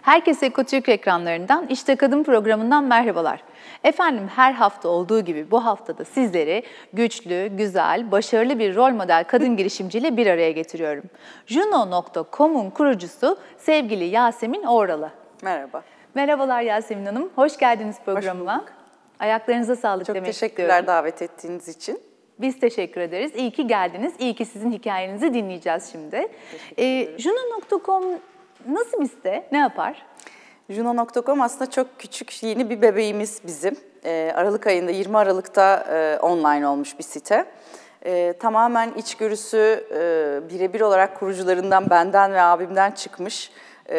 Herkese Ekotürk ekranlarından İşte Kadın programından merhabalar. Efendim her hafta olduğu gibi bu haftada sizleri güçlü, güzel, başarılı bir rol model kadın girişimciyle bir araya getiriyorum. Juno.com'un kurucusu sevgili Yasemin Oğralı. Merhaba. Merhabalar Yasemin Hanım, hoş geldiniz programıma. Hoş bulduk. Ayaklarınıza sağlık Çok demek istiyorum. Çok teşekkürler davet ettiğiniz için. Biz teşekkür ederiz. İyi ki geldiniz. İyi ki sizin hikayenizi dinleyeceğiz şimdi. Juno.com nasıl bir site? Ne yapar? Juno.com aslında çok küçük, yeni bir bebeğimiz bizim. Aralık ayında, 20 Aralık'ta online olmuş bir site. Tamamen içgörüsü birebir olarak kurucularından, benden ve abimden çıkmış.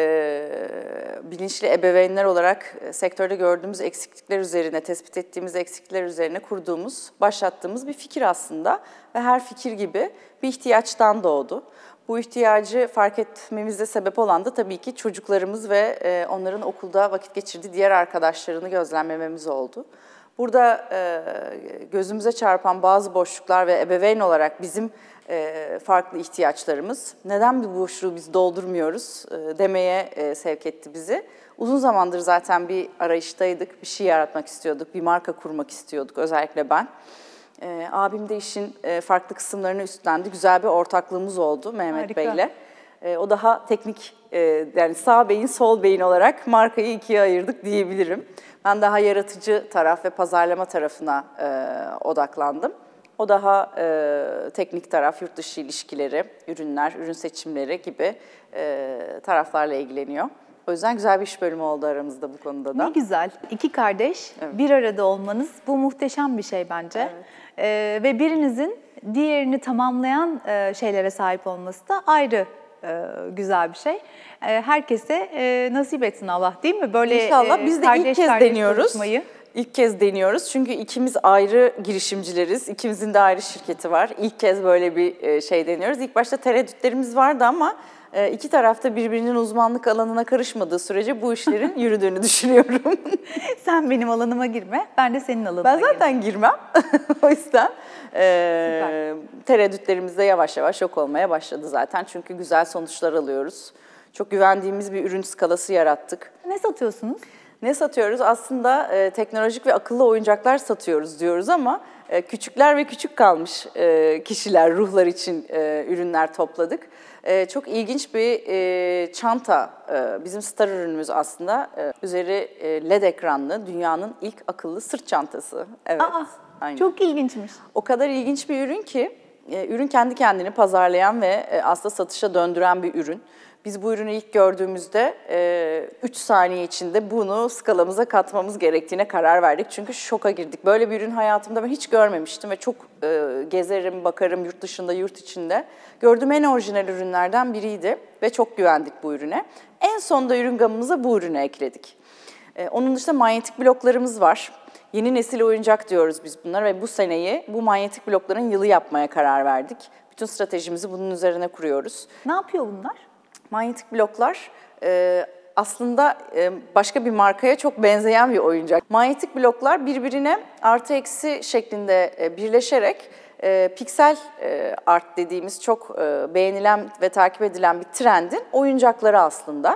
Bilinçli ebeveynler olarak sektörde gördüğümüz eksiklikler üzerine, tespit ettiğimiz eksiklikler üzerine kurduğumuz, başlattığımız bir fikir aslında. Ve her fikir gibi bir ihtiyaçtan doğdu. Bu ihtiyacı fark etmemize sebep olan da tabii ki çocuklarımız ve onların okulda vakit geçirdiği diğer arkadaşlarını gözlemlememiz oldu. Burada gözümüze çarpan bazı boşluklar ve ebeveyn olarak bizim farklı ihtiyaçlarımız, neden bu boşluğu biz doldurmuyoruz demeye sevk etti bizi. Uzun zamandır zaten bir arayıştaydık, bir şey yaratmak istiyorduk, bir marka kurmak istiyorduk, özellikle ben. Abim de işin farklı kısımlarını üstlendi. Güzel bir ortaklığımız oldu Mehmet Bey'le. O daha teknik, yani sağ beyin, sol beyin olarak markayı ikiye ayırdık diyebilirim. Ben daha yaratıcı taraf ve pazarlama tarafına odaklandım. O daha teknik taraf, yurt dışı ilişkileri, ürünler, ürün seçimleri gibi taraflarla ilgileniyor. O yüzden güzel bir iş bölümü oldu aramızda bu konuda da. Ne güzel. İki kardeş bir arada olmanız, bu muhteşem bir şey bence. Evet. Ve birinizin diğerini tamamlayan şeylere sahip olması da ayrı güzel bir şey. Herkese nasip etsin Allah, değil mi? Böyle İnşallah. Biz de ilk kez deniyoruz. Çalışmayı. İlk kez deniyoruz çünkü ikimiz ayrı girişimcileriz. İkimizin de ayrı şirketi var. İlk kez böyle bir şey deniyoruz. İlk başta tereddütlerimiz vardı ama iki tarafta birbirinin uzmanlık alanına karışmadığı sürece bu işlerin yürüdüğünü düşünüyorum. Sen benim alanıma girme, ben de senin alanına girmem. Ben zaten girmem. O yüzden tereddütlerimiz de yavaş yavaş yok olmaya başladı zaten. Çünkü güzel sonuçlar alıyoruz. Çok güvendiğimiz bir ürün skalası yarattık. Ne satıyorsunuz? Ne satıyoruz? Aslında teknolojik ve akıllı oyuncaklar satıyoruz diyoruz ama küçükler ve küçük kalmış kişiler, ruhlar için ürünler topladık. Çok ilginç bir çanta, bizim star ürünümüz aslında. Üzeri LED ekranlı, dünyanın ilk akıllı sırt çantası. Evet. Aynen. Çok ilginçmiş. O kadar ilginç bir ürün ki, ürün kendi kendini pazarlayan ve aslında satışa döndüren bir ürün. Biz bu ürünü ilk gördüğümüzde 3 saniye içinde bunu skalamıza katmamız gerektiğine karar verdik. Çünkü şoka girdik. Böyle bir ürün hayatımda ben hiç görmemiştim ve çok gezerim, bakarım yurt dışında, yurt içinde. Gördüğüm en orijinal ürünlerden biriydi ve çok güvendik bu ürüne. En sonunda ürün gamımıza bu ürünü ekledik. Onun dışında manyetik bloklarımız var. Yeni nesil oyuncak diyoruz biz bunlara ve bu seneyi bu manyetik blokların yılı yapmaya karar verdik. Bütün stratejimizi bunun üzerine kuruyoruz. Ne yapıyor bunlar? Manyetik bloklar aslında başka bir markaya çok benzeyen bir oyuncak. Manyetik bloklar birbirine artı eksi şeklinde birleşerek piksel art dediğimiz çok beğenilen ve takip edilen bir trendin oyuncakları aslında.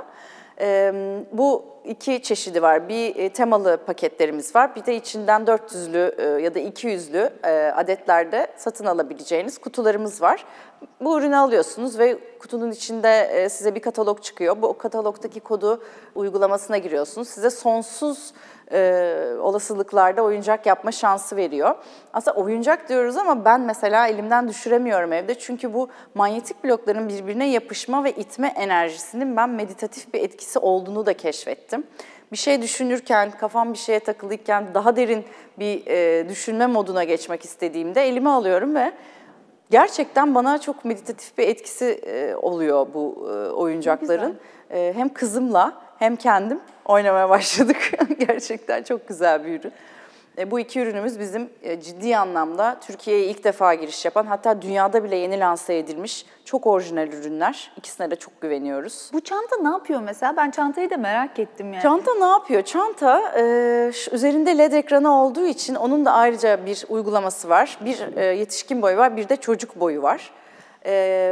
Bu iki çeşidi var. Bir temalı paketlerimiz var. Bir de içinden 400'lü ya da 200'lü adetlerde satın alabileceğiniz kutularımız var. Bu ürünü alıyorsunuz ve kutunun içinde size bir katalog çıkıyor. Bu katalogdaki kodu uygulamasına giriyorsunuz. Size sonsuz olasılıklarda oyuncak yapma şansı veriyor. Aslında oyuncak diyoruz ama ben mesela elimden düşüremiyorum evde. Çünkü bu manyetik blokların birbirine yapışma ve itme enerjisinin ben meditatif bir etkisi olduğunu da keşfettim. Bir şey düşünürken, kafam bir şeye takılıyken daha derin bir düşünme moduna geçmek istediğimde elime alıyorum ve gerçekten bana çok meditatif bir etkisi oluyor bu oyuncakların. Hem kızımla hem kendim oynamaya başladık. Gerçekten çok güzel bir ürün. Bu iki ürünümüz bizim ciddi anlamda Türkiye'ye ilk defa giriş yapan, hatta dünyada bile yeni lanse edilmiş çok orijinal ürünler. İkisine de çok güveniyoruz. Bu çanta ne yapıyor mesela? Ben çantayı da merak ettim yani. Çanta ne yapıyor? Çanta üzerinde LED ekranı olduğu için onun da ayrıca bir uygulaması var. Bir yetişkin boyu var, bir de çocuk boyu var.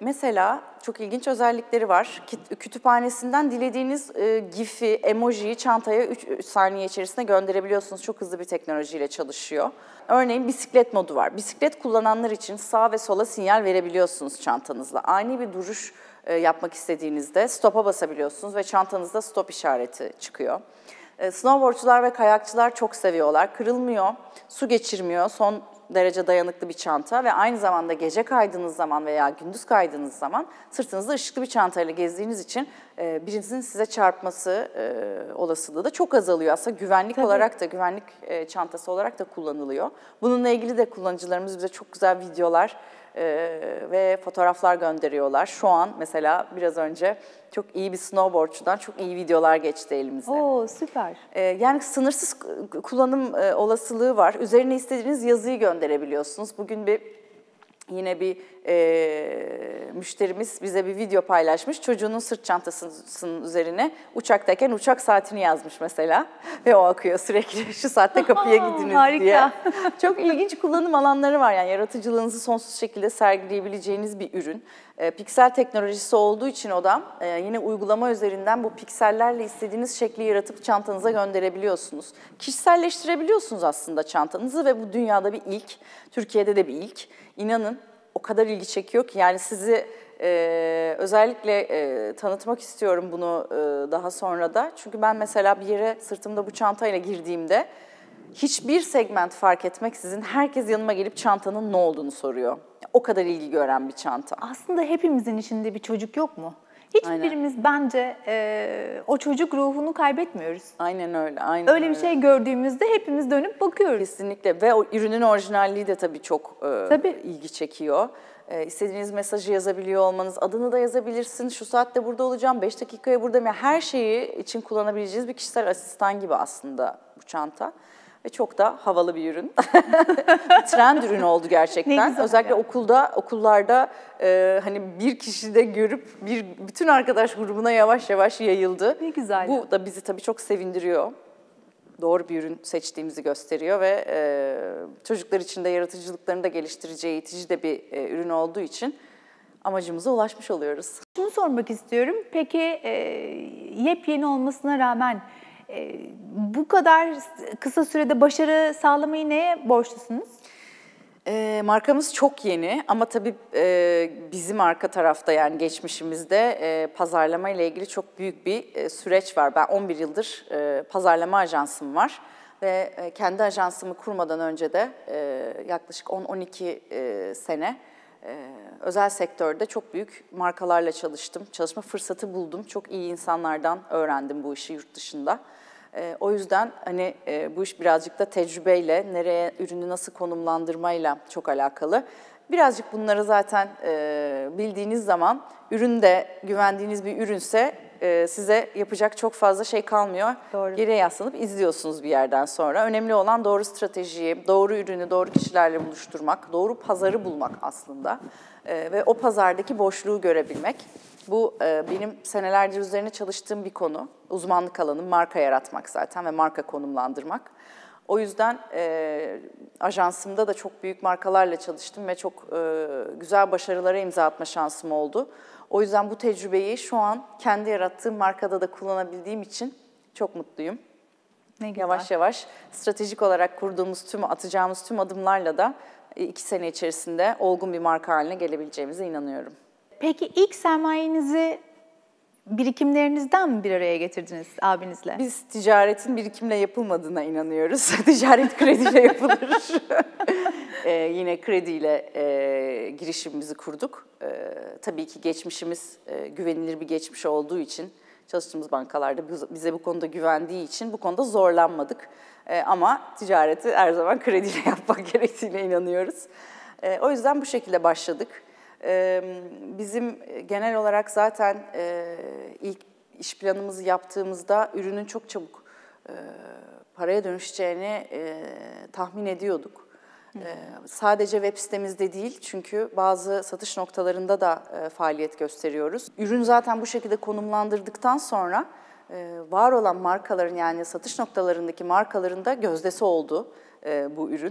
Mesela çok ilginç özellikleri var. Kütüphanesinden dilediğiniz GIF'i, emojiyi çantaya 3 saniye içerisinde gönderebiliyorsunuz. Çok hızlı bir teknolojiyle çalışıyor. Örneğin bisiklet modu var. Bisiklet kullananlar için sağa ve sola sinyal verebiliyorsunuz çantanızla. Ani bir duruş yapmak istediğinizde stop'a basabiliyorsunuz ve çantanızda stop işareti çıkıyor. Snowboardçular ve kayakçılar çok seviyorlar. Kırılmıyor, su geçirmiyor, son derece dayanıklı bir çanta ve aynı zamanda gece kaydığınız zaman veya gündüz kaydığınız zaman sırtınızda ışıklı bir çantayla gezdiğiniz için birinizin size çarpması olasılığı da çok azalıyor. Aslında güvenlik olarak da, güvenlik çantası olarak da kullanılıyor. Bununla ilgili de kullanıcılarımız bize çok güzel videolar ve fotoğraflar gönderiyorlar. Şu an mesela biraz önce çok iyi bir snowboardçudan çok iyi videolar geçti elimize. Oo, süper. Yani sınırsız kullanım olasılığı var. Üzerine istediğiniz yazıyı gönderebiliyorsunuz. Bugün yine bir müşterimiz bize bir video paylaşmış. Çocuğunun sırt çantasının üzerine uçaktayken uçak saatini yazmış mesela. Ve o akıyor sürekli, şu saatte kapıya gidiniz harika diye. Çok ilginç kullanım alanları var. Yani yaratıcılığınızı sonsuz şekilde sergileyebileceğiniz bir ürün. Piksel teknolojisi olduğu için o da yine uygulama üzerinden bu piksellerle istediğiniz şekli yaratıp çantanıza gönderebiliyorsunuz. Kişiselleştirebiliyorsunuz aslında çantanızı ve bu dünyada bir ilk, Türkiye'de de bir ilk. İnanın o kadar ilgi çekiyor ki yani sizi özellikle tanıtmak istiyorum bunu daha sonra da. Çünkü ben mesela bir yere sırtımda bu çantayla girdiğimde hiçbir segment fark etmeksizin herkes yanıma gelip çantanın ne olduğunu soruyor. O kadar ilgi gören bir çanta. Aslında hepimizin içinde bir çocuk yok mu? Hiçbirimiz bence o çocuk ruhunu kaybetmiyoruz. Aynen öyle. Aynen öyle bir şey gördüğümüzde hepimiz dönüp bakıyoruz. Kesinlikle ve o ürünün orijinalliği de tabii çok ilgi çekiyor. İstediğiniz mesajı yazabiliyor olmanız, adını da yazabilirsiniz. Şu saatte burada olacağım, 5 dakikaya buradayım. Yani her şeyi için kullanabileceğiniz bir kişisel asistan gibi aslında bu çanta. Ve çok da havalı bir ürün. Trend ürün oldu gerçekten. Özellikle okullarda hani bir kişi de görüp bütün arkadaş grubuna yavaş yavaş yayıldı. Ne güzel. Bu da bizi tabii çok sevindiriyor. Doğru bir ürün seçtiğimizi gösteriyor ve çocuklar için de yaratıcılıklarını da geliştireceği eğitici de bir ürün olduğu için amacımıza ulaşmış oluyoruz. Şunu sormak istiyorum. Peki yepyeni olmasına rağmen bu kadar kısa sürede başarı sağlamayı neye borçlusunuz? Markamız çok yeni ama tabii bizim arka tarafta yani geçmişimizde pazarlama ile ilgili çok büyük bir süreç var. Ben 11 yıldır pazarlama ajansım var ve kendi ajansımı kurmadan önce de yaklaşık 10-12 sene özel sektörde çok büyük markalarla çalıştım. Çalışma fırsatı buldum. Çok iyi insanlardan öğrendim bu işi yurt dışında. O yüzden hani bu iş birazcık da tecrübeyle, nereye ürünü nasıl konumlandırmayla çok alakalı. Birazcık bunları zaten bildiğiniz zaman, ürün de güvendiğiniz bir ürünse size yapacak çok fazla şey kalmıyor. Doğru. Geriye yaslanıp izliyorsunuz bir yerden sonra. Önemli olan doğru stratejiyi, doğru ürünü doğru kişilerle buluşturmak, doğru pazarı bulmak aslında. Ve o pazardaki boşluğu görebilmek. Bu benim senelerdir üzerine çalıştığım bir konu. Uzmanlık alanım marka yaratmak zaten ve marka konumlandırmak. O yüzden ajansımda da çok büyük markalarla çalıştım ve çok güzel başarılara imza atma şansım oldu. O yüzden bu tecrübeyi şu an kendi yarattığım markada da kullanabildiğim için çok mutluyum. Ne güzel. Yavaş yavaş stratejik olarak kurduğumuz atacağımız tüm adımlarla da 2 sene içerisinde olgun bir marka haline gelebileceğimize inanıyorum. Peki ilk sermayenizi birikimlerinizden mi bir araya getirdiniz abinizle? Biz ticaretin birikimle yapılmadığına inanıyoruz. Ticaret krediyle yapılır. Yine krediyle girişimimizi kurduk. Tabii ki geçmişimiz güvenilir bir geçmiş olduğu için, çalıştığımız bankalarda bize bu konuda güvendiği için bu konuda zorlanmadık. Ama ticareti her zaman krediyle yapmak gerektiğine inanıyoruz. O yüzden bu şekilde başladık. Bizim genel olarak zaten ilk iş planımızı yaptığımızda ürünün çok çabuk paraya dönüşeceğini tahmin ediyorduk. Sadece web sitemizde değil çünkü bazı satış noktalarında da faaliyet gösteriyoruz. Ürün zaten bu şekilde konumlandırdıktan sonra var olan markaların yani satış noktalarındaki markaların da gözdesi oldu bu ürün.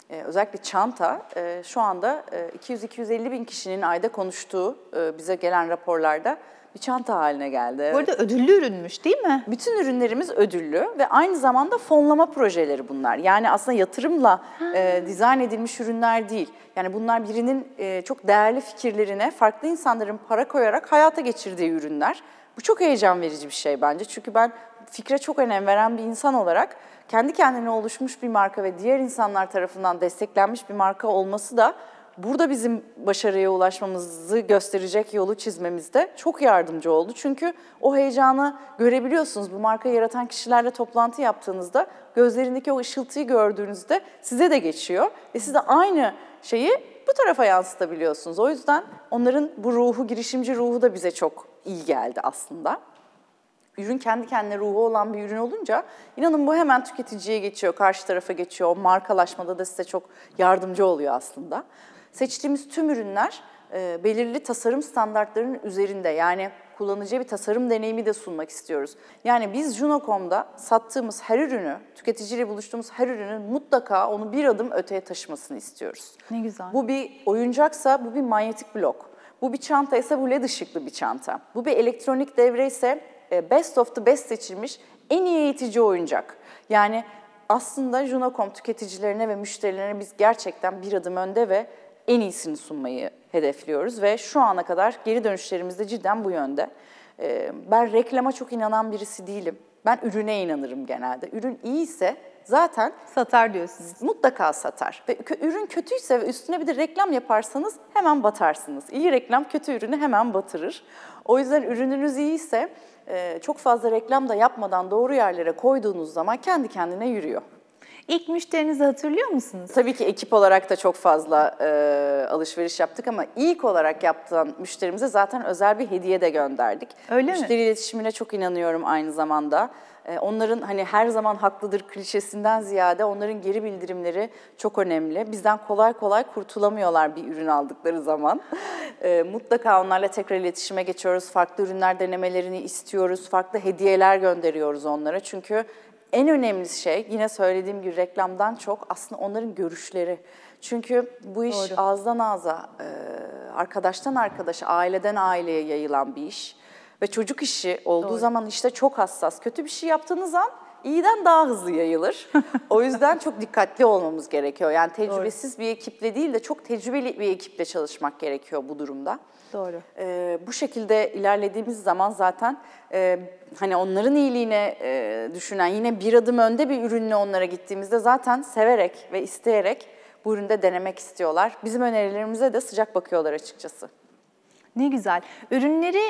özellikle çanta şu anda 200-250 bin kişinin ayda konuştuğu bize gelen raporlarda bir çanta haline geldi. Bu arada ödüllü ürünmüş değil mi? Bütün ürünlerimiz ödüllü ve aynı zamanda fonlama projeleri bunlar. Yani aslında yatırımla dizayn edilmiş ürünler değil. Yani bunlar birinin çok değerli fikirlerine farklı insanların para koyarak hayata geçirdiği ürünler. Bu çok heyecan verici bir şey bence. Çünkü ben fikre çok önem veren bir insan olarak kendi kendine oluşmuş bir marka ve diğer insanlar tarafından desteklenmiş bir marka olması da burada bizim başarıya ulaşmamızı gösterecek yolu çizmemizde çok yardımcı oldu. Çünkü o heyecanı görebiliyorsunuz. Bu markayı yaratan kişilerle toplantı yaptığınızda gözlerindeki o ışıltıyı gördüğünüzde size de geçiyor. Ve siz de aynı şeyi bu tarafa yansıtabiliyorsunuz. O yüzden onların bu ruhu, girişimci ruhu da bize çok iyi geldi aslında. Ürün kendi kendine ruhu olan bir ürün olunca inanın bu hemen tüketiciye geçiyor, karşı tarafa geçiyor. O markalaşmada da size çok yardımcı oluyor aslında. Seçtiğimiz tüm ürünler belirli tasarım standartlarının üzerinde, yani kullanıcıya bir tasarım deneyimi de sunmak istiyoruz. Yani biz Juno.com'da sattığımız her ürünü, tüketiciyle buluştuğumuz her ürünün mutlaka onu bir adım öteye taşımasını istiyoruz. Ne güzel. Bu bir oyuncaksa bu bir manyetik blok. Bu bir çanta ise bu led ışıklı bir çanta. Bu bir elektronik devre ise best of the best seçilmiş en iyi eğitici oyuncak. Yani aslında Juno.com tüketicilerine ve müşterilerine biz gerçekten bir adım önde ve en iyisini sunmayı hedefliyoruz ve şu ana kadar geri dönüşlerimiz de cidden bu yönde. Ben reklama çok inanan birisi değilim. Ben ürüne inanırım genelde. Ürün iyiyse zaten satar diyorsunuz. Mutlaka satar. Ve ürün kötüyse ve üstüne bir de reklam yaparsanız hemen batarsınız. İyi reklam kötü ürünü hemen batırır. O yüzden ürününüz iyiyse çok fazla reklam da yapmadan doğru yerlere koyduğunuz zaman kendi kendine yürüyor. İlk müşterinizi hatırlıyor musunuz? Tabii ki ekip olarak da çok fazla alışveriş yaptık ama ilk olarak yaptıran müşterimize zaten özel bir hediye de gönderdik. Öyle mi? Müşteri iletişimine çok inanıyorum aynı zamanda. Onların hani her zaman haklıdır klişesinden ziyade onların geri bildirimleri çok önemli. Bizden kolay kolay kurtulamıyorlar bir ürün aldıkları zaman. Mutlaka onlarla tekrar iletişime geçiyoruz. Farklı ürünler denemelerini istiyoruz. Farklı hediyeler gönderiyoruz onlara. Çünkü en önemli şey, yine söylediğim gibi reklamdan çok aslında onların görüşleri. Çünkü bu iş Doğru. ağızdan ağza, arkadaştan arkadaşa, aileden aileye yayılan bir iş. Ve çocuk işi olduğu Doğru. zaman işte çok hassas. Kötü bir şey yaptığınız an iyiden daha hızlı yayılır. O yüzden çok dikkatli olmamız gerekiyor. Yani tecrübesiz bir ekiple değil de çok tecrübeli bir ekiple çalışmak gerekiyor bu durumda. Doğru. Bu şekilde ilerlediğimiz zaman zaten hani onların iyiliğine düşünen, yine bir adım önde bir ürünle onlara gittiğimizde zaten severek ve isteyerek bu üründe denemek istiyorlar. Bizim önerilerimize de sıcak bakıyorlar açıkçası. Ne güzel. Ürünleri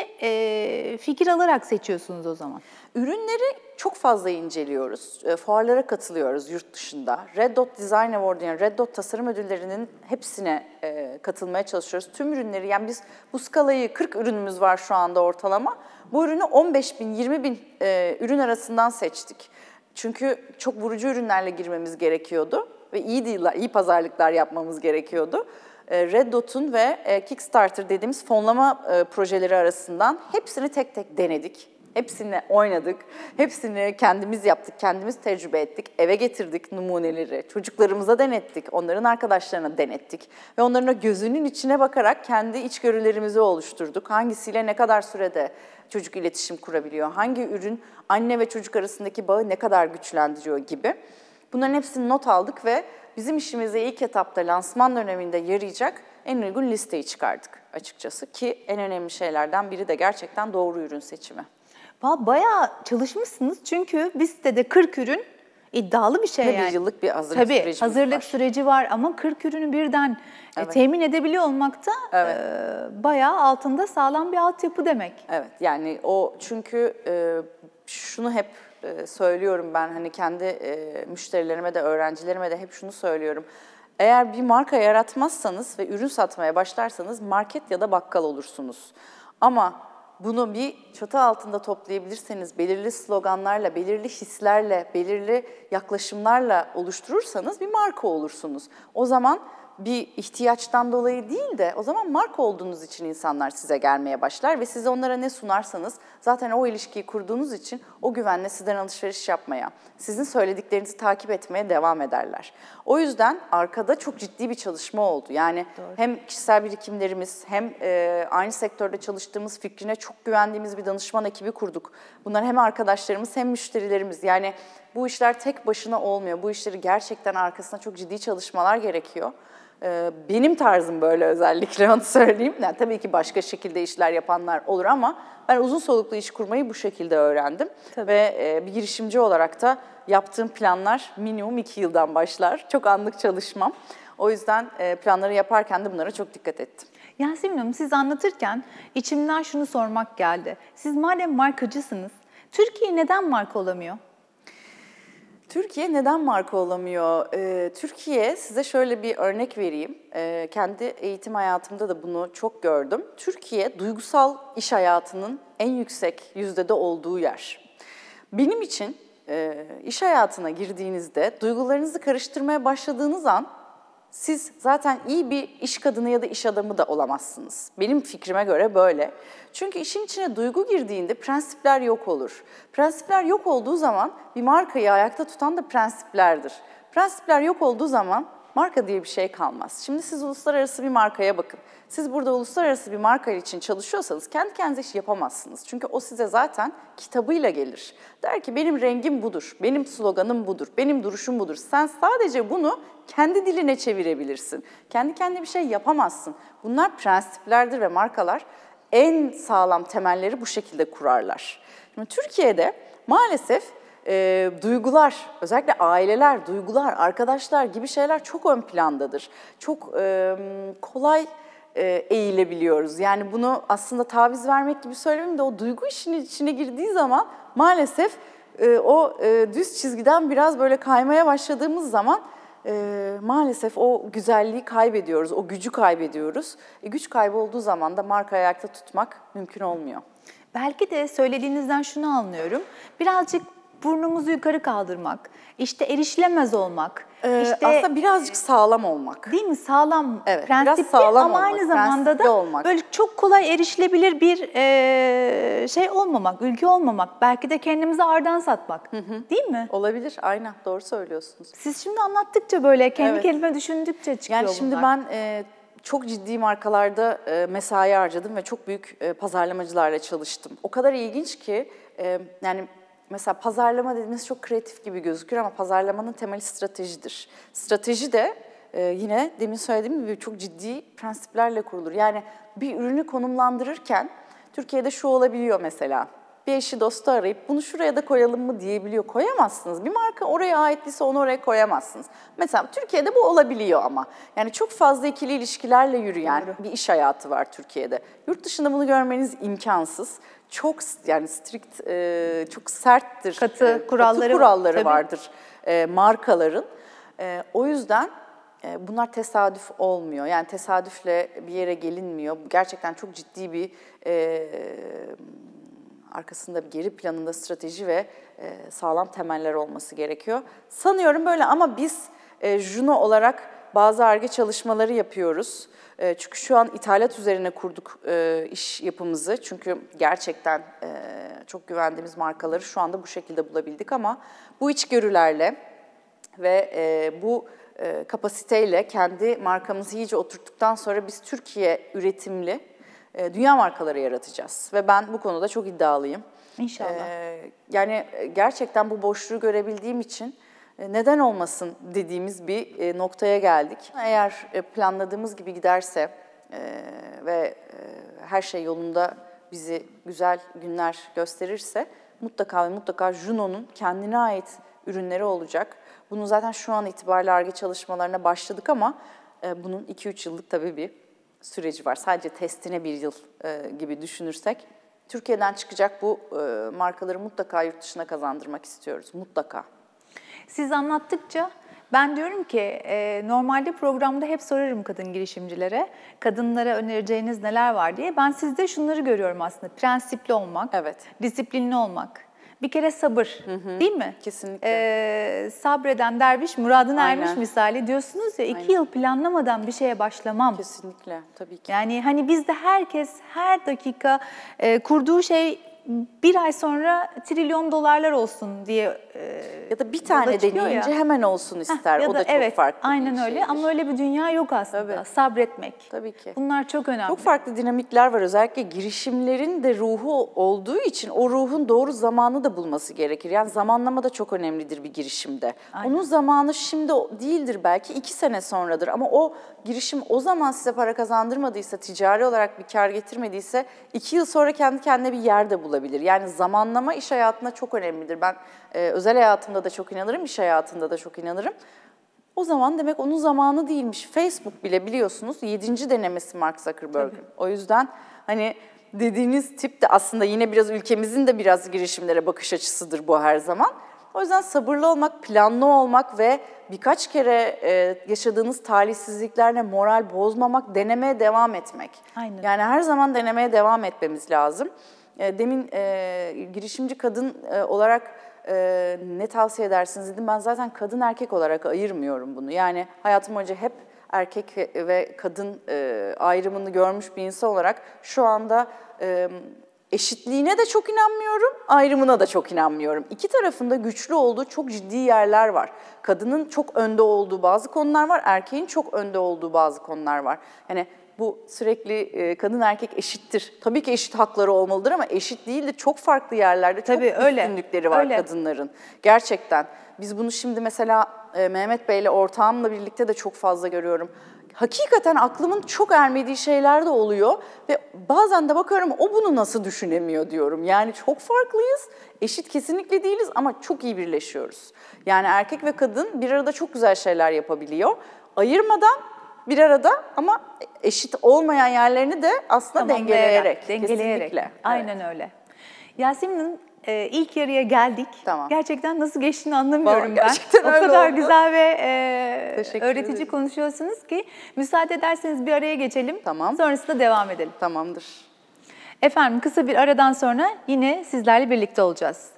fikir alarak seçiyorsunuz o zaman. Ürünleri çok fazla inceliyoruz. Fuarlara katılıyoruz yurt dışında. Red Dot Design Award, yani Red Dot tasarım ödüllerinin hepsine katılmaya çalışıyoruz. Tüm ürünleri, yani biz bu skalayı 40 ürünümüz var şu anda ortalama. Bu ürünü 15 bin, 20 bin ürün arasından seçtik. Çünkü çok vurucu ürünlerle girmemiz gerekiyordu ve iyi pazarlıklar yapmamız gerekiyordu. Red Dot'un ve Kickstarter dediğimiz fonlama projeleri arasından hepsini tek tek denedik. Hepsini oynadık, hepsini kendimiz yaptık, kendimiz tecrübe ettik, eve getirdik numuneleri, çocuklarımıza denettik, onların arkadaşlarına denettik ve onların o gözünün içine bakarak kendi içgörülerimizi oluşturduk. Hangisiyle ne kadar sürede çocuk iletişim kurabiliyor, hangi ürün anne ve çocuk arasındaki bağı ne kadar güçlendiriyor gibi. Bunların hepsini not aldık ve bizim işimize ilk etapta lansman döneminde yarayacak en uygun listeyi çıkardık açıkçası ki en önemli şeylerden biri de gerçekten doğru ürün seçimi. Bayağı çalışmışsınız çünkü bir sitede 40 ürün iddialı bir şey Tabii yani. yıllık bir hazırlık sürecimiz hazırlık var. süreci var ama 40 ürünü birden Evet. temin edebiliyor olmak da Evet. bayağı altında sağlam bir altyapı demek. Evet, yani o çünkü şunu hep söylüyorum ben, hani kendi müşterilerime de öğrencilerime de hep şunu söylüyorum. Eğer bir marka yaratmazsanız ve ürün satmaya başlarsanız market ya da bakkal olursunuz. Ama bunu bir çatı altında toplayabilirseniz, belirli sloganlarla, belirli hislerle, belirli yaklaşımlarla oluşturursanız bir marka olursunuz. O zaman bir ihtiyaçtan dolayı değil de o zaman marka olduğunuz için insanlar size gelmeye başlar ve siz onlara ne sunarsanız zaten o ilişkiyi kurduğunuz için o güvenle sizden alışveriş yapmaya, sizin söylediklerinizi takip etmeye devam ederler. O yüzden arkada çok ciddi bir çalışma oldu. Yani hem kişisel birikimlerimiz hem aynı sektörde çalıştığımız, fikrine çok güvendiğimiz bir danışman ekibi kurduk. Bunlar hem arkadaşlarımız hem müşterilerimiz. Yani bu işler tek başına olmuyor. Bu işleri gerçekten arkasında çok ciddi çalışmalar gerekiyor. Benim tarzım böyle, özellikle onu söyleyeyim. Yani tabii ki başka şekilde işler yapanlar olur ama ben uzun soluklu iş kurmayı bu şekilde öğrendim. Tabii. Ve bir girişimci olarak da yaptığım planlar minimum 2 yıldan başlar. Çok anlık çalışmam. O yüzden planları yaparken de bunlara çok dikkat ettim. Yasemin Hanım, siz anlatırken içimden şunu sormak geldi. Siz madem markacısınız, Türkiye neden marka olamıyor? Türkiye neden marka olamıyor? Türkiye, size şöyle bir örnek vereyim. Kendi eğitim hayatımda da bunu çok gördüm. Türkiye, duygusal iş hayatının en yüksek yüzdede olduğu yer. Benim için iş hayatına girdiğinizde, duygularınızı karıştırmaya başladığınız an, siz zaten iyi bir iş kadını ya da iş adamı da olamazsınız. Benim fikrime göre böyle. Çünkü işin içine duygu girdiğinde prensipler yok olur. Prensipler yok olduğu zaman bir markayı ayakta tutan da prensiplerdir. Prensipler yok olduğu zaman marka diye bir şey kalmaz. Şimdi siz uluslararası bir markaya bakın. Siz burada uluslararası bir marka için çalışıyorsanız kendi kendinize iş yapamazsınız. Çünkü o size zaten kitabıyla gelir. Der ki benim rengim budur, benim sloganım budur, benim duruşum budur. Sen sadece bunu kendi diline çevirebilirsin. Kendi kendine bir şey yapamazsın. Bunlar prensiplerdir ve markalar en sağlam temelleri bu şekilde kurarlar. Şimdi Türkiye'de maalesef duygular, özellikle aileler, duygular, arkadaşlar gibi şeyler çok ön plandadır. Çok kolay eğilebiliyoruz. Yani bunu aslında taviz vermek gibi söylemeyeyim de o duygu işinin içine girdiği zaman maalesef o düz çizgiden biraz böyle kaymaya başladığımız zaman maalesef o güzelliği kaybediyoruz, o gücü kaybediyoruz. Güç kaybolduğu zaman da markayı ayakta tutmak mümkün olmuyor. Belki de söylediğinizden şunu anlıyorum. Birazcık burnumuzu yukarı kaldırmak, işte erişilemez olmak. İşte, aslında birazcık sağlam olmak. Değil mi? Sağlam, evet, prensipli sağlam ama olmak, aynı zamanda da olmak. Böyle çok kolay erişilebilir bir şey olmamak, ülke olmamak. Belki de kendimizi ağırdan satmak. Değil mi? Olabilir, aynen. Doğru söylüyorsunuz. Siz şimdi anlattıkça böyle kendi kendime düşündükçe çıkıyor bunlar. Yani şimdi ben çok ciddi markalarda mesai harcadım ve çok büyük pazarlamacılarla çalıştım. O kadar ilginç ki yani mesela pazarlama dediğimiz çok kreatif gibi gözükür ama pazarlamanın temeli stratejidir. Strateji de yine demin söylediğim gibi çok ciddi prensiplerle kurulur. Yani bir ürünü konumlandırırken Türkiye'de şu olabiliyor mesela. Bir eşi dostu arayıp bunu şuraya da koyalım mı diyebiliyor. Koyamazsınız. Bir marka oraya ait değilse onu oraya koyamazsınız. Mesela Türkiye'de bu olabiliyor ama. Yani çok fazla ikili ilişkilerle yürüyen bir iş hayatı var Türkiye'de. Yurt dışında bunu görmeniz imkansız. Çok yani strict, çok serttir. Katı kuralları vardır markaların. O yüzden bunlar tesadüf olmuyor. Yani tesadüfle bir yere gelinmiyor. Gerçekten çok ciddi bir arkasında bir geri planında strateji ve sağlam temeller olması gerekiyor. Sanıyorum böyle ama biz Juno olarak bazı Ar-Ge çalışmaları yapıyoruz. Çünkü şu an ithalat üzerine kurduk iş yapımızı. Çünkü gerçekten çok güvendiğimiz markaları şu anda bu şekilde bulabildik ama bu içgörülerle ve bu kapasiteyle kendi markamızı iyice oturttuktan sonra biz Türkiye üretimli dünya markaları yaratacağız. Ve ben bu konuda çok iddialıyım. İnşallah. Yani gerçekten bu boşluğu görebildiğim için neden olmasın dediğimiz bir noktaya geldik. Eğer planladığımız gibi giderse ve her şey yolunda bizi güzel günler gösterirse mutlaka ve mutlaka Juno'nun kendine ait ürünleri olacak. Bunu zaten şu an itibariyle Ar-Ge çalışmalarına başladık ama bunun 2-3 yıllık tabii bir süreci var. Sadece testine 1 yıl gibi düşünürsek Türkiye'den çıkacak bu markaları mutlaka yurt dışına kazandırmak istiyoruz. Mutlaka. Siz anlattıkça ben diyorum ki normalde programda hep sorarım kadın girişimcilere, kadınlara önereceğiniz neler var diye. Ben sizde şunları görüyorum aslında. Prensipli olmak, evet, disiplinli olmak. Bir kere sabır, değil mi? Kesinlikle. Sabreden derviş muradına ermiş misali diyorsunuz ya, 2 yıl planlamadan bir şeye başlamam. Kesinlikle, tabii ki. Yani hani bizde herkes her dakika kurduğu şey bir ay sonra trilyon dolarlar olsun diye ya da bir tane deneyince hemen olsun ister. O da çok evet, farklı aynen bir öyle şeydir. Ama öyle bir dünya yok aslında. Tabii. Sabretmek. Tabii ki. Bunlar çok önemli. Çok farklı dinamikler var. Özellikle girişimlerin de ruhu olduğu için o ruhun doğru zamanı da bulması gerekir. Yani zamanlama da çok önemlidir bir girişimde. Aynen. Onun zamanı şimdi değildir, belki 2 sene sonradır ama o girişim o zaman size para kazandırmadıysa, ticari olarak bir kar getirmediyse 2 yıl sonra kendi kendine bir yer de bulabilir. Yani zamanlama iş hayatında çok önemlidir. Ben özel hayatımda da çok inanırım, iş hayatında da çok inanırım. O zaman demek onun zamanı değilmiş. Facebook bile biliyorsunuz 7. denemesi Mark Zuckerberg'in. O yüzden hani dediğiniz tip de aslında yine biraz ülkemizin de biraz girişimlere bakış açısıdır bu her zaman. O yüzden sabırlı olmak, planlı olmak ve birkaç kere yaşadığınız talihsizliklerle moral bozmamak, denemeye devam etmek. Aynen. Yani her zaman denemeye devam etmemiz lazım. Demin girişimci kadın olarak ne tavsiye edersiniz dedim. Ben zaten kadın erkek olarak ayırmıyorum bunu. Yani hayatım boyunca hep erkek ve kadın ayrımını görmüş bir insan olarak şu anda eşitliğine de çok inanmıyorum, ayrımına da çok inanmıyorum. İki tarafında güçlü olduğu çok ciddi yerler var. Kadının çok önde olduğu bazı konular var, erkeğin çok önde olduğu bazı konular var. Yani bu sürekli kadın erkek eşittir. Tabii ki eşit hakları olmalıdır ama eşit değildir. Çok farklı yerlerde çok üstünlükleri var kadınların. Gerçekten. Biz bunu şimdi mesela Mehmet Bey'le ortağımla birlikte de çok fazla görüyorum. Hakikaten aklımın çok ermediği şeyler de oluyor ve bazen de bakıyorum o bunu nasıl düşünemiyor diyorum. Yani çok farklıyız, eşit kesinlikle değiliz ama çok iyi birleşiyoruz. Yani erkek ve kadın bir arada çok güzel şeyler yapabiliyor. Ayırmadan bir arada ama eşit olmayan yerlerini de aslında dengeleyerek. Kesinlikle. Aynen öyle. Yasemin ilk yarıya geldik. Tamam. Gerçekten nasıl geçtiğini anlamıyorum ben. Gerçekten O kadar oldu. Güzel ve öğretici ederim. konuşuyorsunuz ki müsaade ederseniz bir araya geçelim. Tamam. Sonrasında devam edelim. Tamamdır. Efendim kısa bir aradan sonra yine sizlerle birlikte olacağız.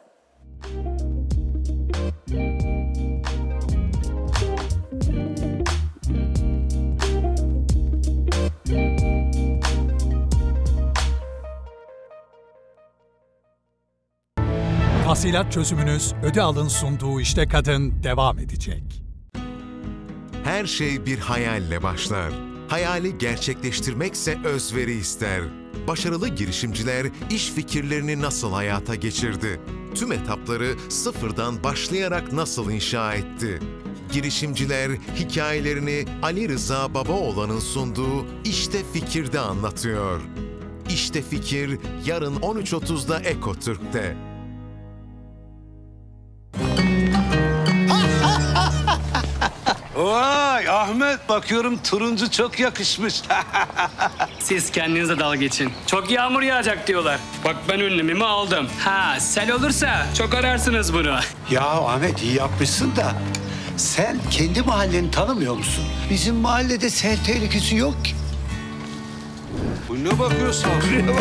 Tahsilat çözümünüz öde alın sunduğu İşte Kadın devam edecek. Her şey bir hayalle başlar. Hayali gerçekleştirmekse özveri ister. Başarılı girişimciler iş fikirlerini nasıl hayata geçirdi? Tüm etapları sıfırdan başlayarak nasıl inşa etti? Girişimciler hikayelerini Ali Rıza Babaoğlan'ın sunduğu İşte Fikir'de anlatıyor. İşte Fikir yarın 13.30'da Ekotürk'te. Vay Ahmet, bakıyorum turuncu çok yakışmış. Siz kendinize dalga geçin. Çok yağmur yağacak diyorlar. Bak ben önlemimi aldım. Ha sel olursa çok ararsınız bunu. Ya Ahmet iyi yapmışsın da sen kendi mahalleni tanımıyor musun? Bizim mahallede sel tehlikesi yok ki. Bu ne bakıyorsun?